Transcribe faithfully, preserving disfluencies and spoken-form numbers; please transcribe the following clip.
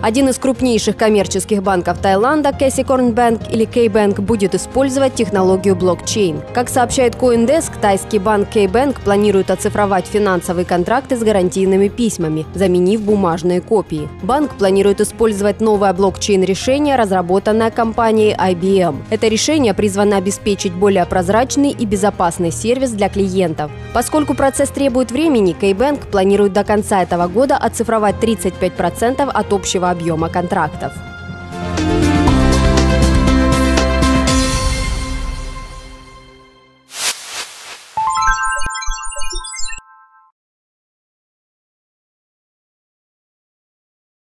Один из крупнейших коммерческих банков Таиланда, Kasikorn Bank или K-Bank, будет использовать технологию блокчейн. Как сообщает CoinDesk, тайский банк K-Bank планирует оцифровать финансовые контракты с гарантийными письмами, заменив бумажные копии. Банк планирует использовать новое блокчейн-решение, разработанное компанией ай би эм. Это решение призвано обеспечить более прозрачный и безопасный сервис для клиентов. Поскольку процесс требует времени, K-Bank планирует до конца этого года оцифровать тридцать пять процентов от общего объема контрактов.